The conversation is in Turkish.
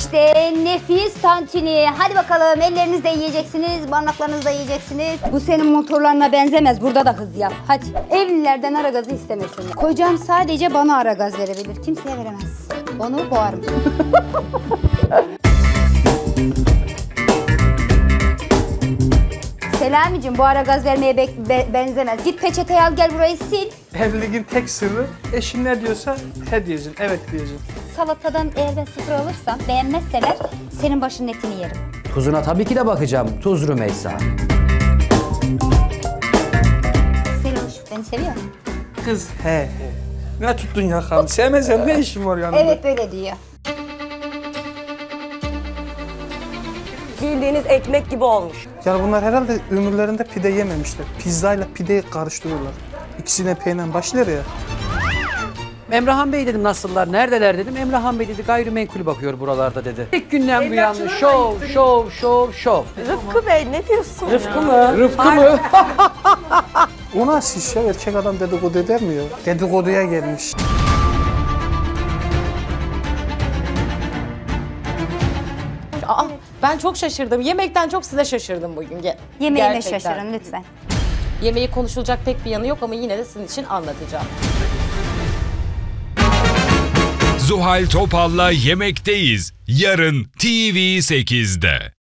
İşte nefis tantuni. Hadi bakalım, ellerinizle yiyeceksiniz, parmaklarınızla yiyeceksiniz. Bu senin motorlarına benzemez. Burada da hız yap. Hadi. Evlilerden ara gazı istemesinler. Kocam sadece bana ara gaz verebilir. Kimseye veremez. Onu boğarım. Selamicim, bu ara gaz vermeye benzemez. Git peçeteyi al, gel burayı sil. Evliliğin tek sırrı eşin ne diyorsa he diyeceksin, evet diyeceksin. Salatadan eğer ben 0 alırsam, beğenmezseler senin başının etini yerim. Tuzuna tabii ki de bakacağım. Tuz Rümeysa. Seloş, beni seviyor musun? Kız he. Ne tuttun yakamı? Sevmezsen ne işin var yanında? Evet, böyle diyor. Bildiğiniz ekmek gibi olmuş. Yani bunlar herhalde ömürlerinde pide yememişler. Pizzayla pideyi karıştırıyorlar. İkisine peynir başlar ya. Emrahan Bey dedim nasıllar, neredeler dedim. Emrahan Bey dedi gayrimenkul bakıyor buralarda dedi. İlk günden bu yanlış şov. Rıfkı Bey ne diyorsun Rıfkı mı? Rıfkı mı? O nasıl iş ya? Erkek adam dedikodu eder mi ya? Dedikoduya gelmiş. Aa, ben çok şaşırdım. Yemekten çok size şaşırdım bugün. Yemeğime Gerçekten. şaşırın lütfen. Yemeği konuşulacak pek bir yanı yok ama yine de sizin için anlatacağım. Zuhal Topal'la Yemekteyiz. Yarın TV8'de.